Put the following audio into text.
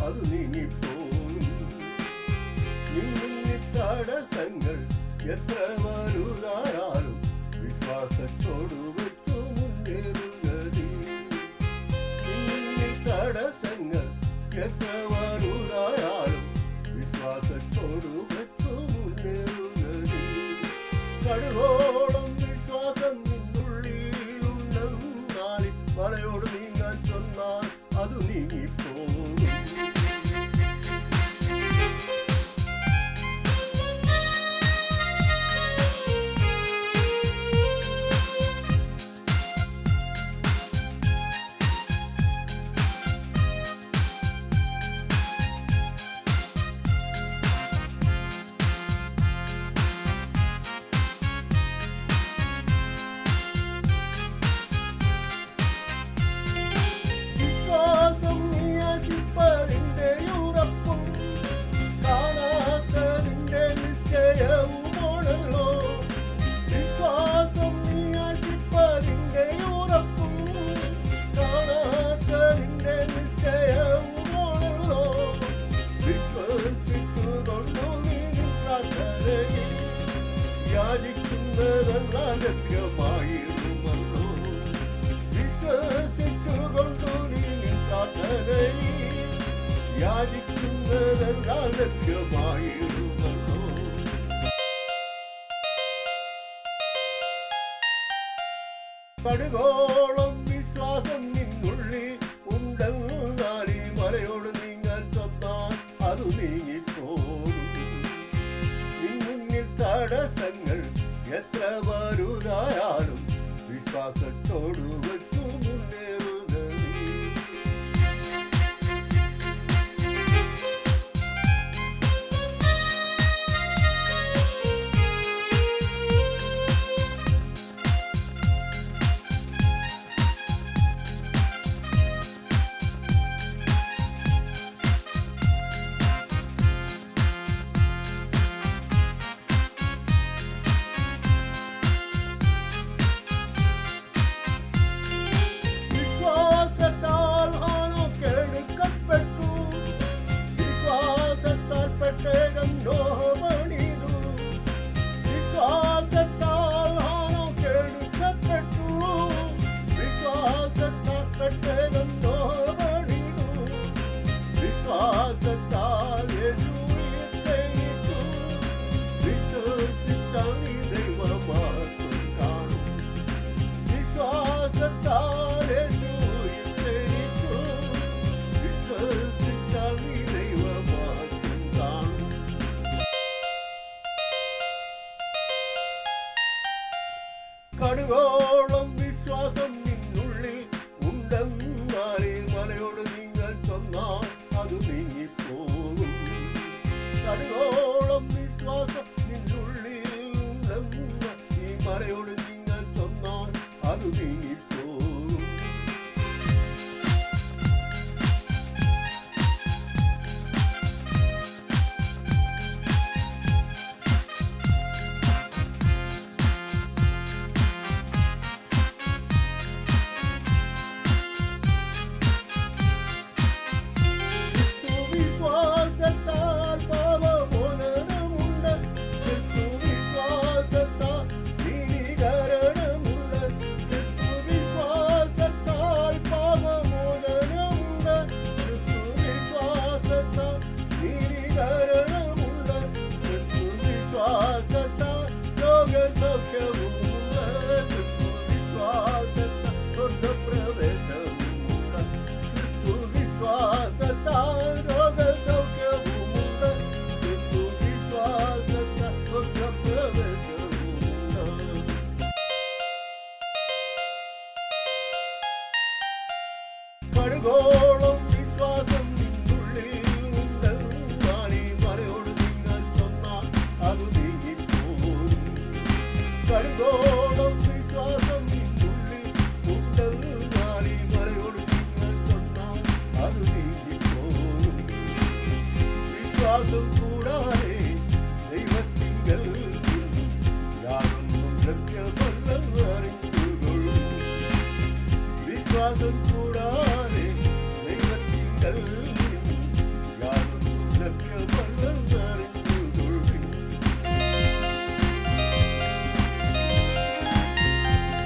അത് നീങ്ങിപ്പോകും. നിന്നിൽ തടസ്സങ്ങൾ എത്ര വലുതായാലും വിശ്വാസത്തോടു വെച്ചു മുന്നേറുകതി. നിന്നിൽ തടസ്സങ്ങൾ എത്ര വലുതായാലും വിശ്വാസത്തോടു വെച്ചു മുന്നേറുകതി. കടുവോളം വിശ്വാസം നിന്നുള്ളിലുണ്ടെന്നാലി മലയോട് നീങ്ങാൻ ചൊന്നാൽ അത് നീങ്ങിപ്പോകും. യാചിക്കുന്നതെല്ലാം ലഭ്യമായിരുന്നല്ലോ. വിശ്വസിച്ചുകൊണ്ടു നീ പ്രാർത്ഥനയിൽ യാചിക്കുന്നതെല്ലാം ലഭ്യമായിരുന്നല്ലോ. കടുകോളം വിശ്വാസം നിന്നുള്ളിൽ ഉണ്ടെന്നാൽ ഈ മലയോട് നീങ്ങാൻ ചൊന്നാൽ അത് നീങ്ങിപ്പോകും. നിന്നിൽ തടസ്സങ്ങൾ എത്ര വലുതായാലും വിശ്വാസത്തോടു വെച്ചു മുന്നേറുകതി. കടുകോളം വിശ്വാസം നിന്നുള്ളിൽ ഉണ്ടെന്നാൽ ഈ മലയോട് നീങ്ങാൻ ചൊന്നാൽ അത് നീങ്ങിപ്പോകും. കടുകോളം വിശ്വാസം നിന്നുള്ളിൽ ഉണ്ടെന്നാൽ ഈ മലയോട് നീങ്ങാൻ ചൊന്നാൽ അത് നീങ്ങിപ്പോകും. കടുകോളം വിശ്വാസം നിന്നുള്ളിൽ ഉണ്ടെന്നാൽ ഈ മലയോട് നീങ്ങാൻ ചൊന്നാൽ അത് നീങ്ങിപ്പോകും. കടുകോളം വിശ്വാസം നിന്നുള്ളിൽ ഉണ്ടെന്നാൽ ഈ മലയോട് നീങ്ങാൻ ചൊന്നാൽ അത് നീങ്ങിപ്പോകും. വിശ്വാസം കൂടാതെ ദൈവത്തിങ്കൽ യാതൊന്നും ലഭ്യമല്ലെന്ന് അറിഞ്ഞുകൊള്ളും. വിശ്വാസം കൂടാതെ ദൈവത്തിങ്കൽ